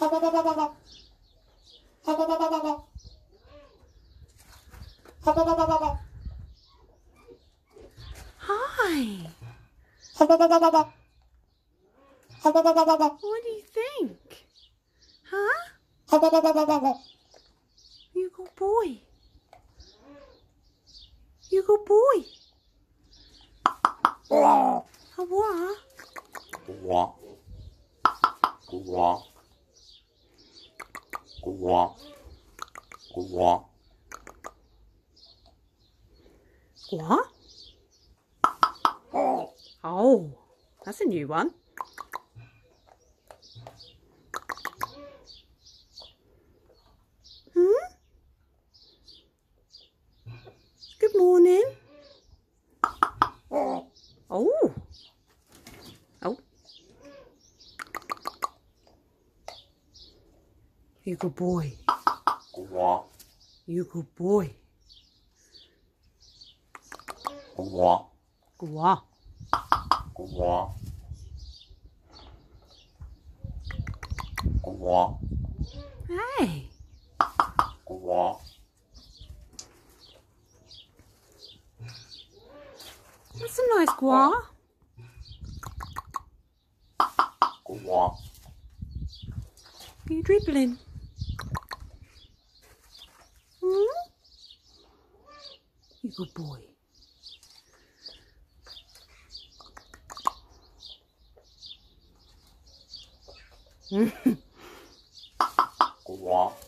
Hi. What do you think? Huh? You good boy. You good boy. What? Gwah. Gwah. Gwah. Gwah. What? Oh, that's a new one. Good morning. Oh. Oh. You good boy. Gwah. You good boy. Gwah. Gwah. Gwah. Gwah. Hey. Gwah. That's a nice gwah. Gwah. Are you dribbling? You good boy. Gwah.